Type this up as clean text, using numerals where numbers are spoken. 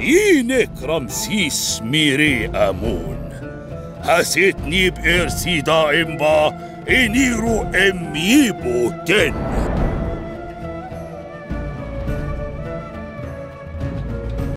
ينك رمسيس ميري أمون حسيتني بإرسي دائم با إنيرو أميبو تن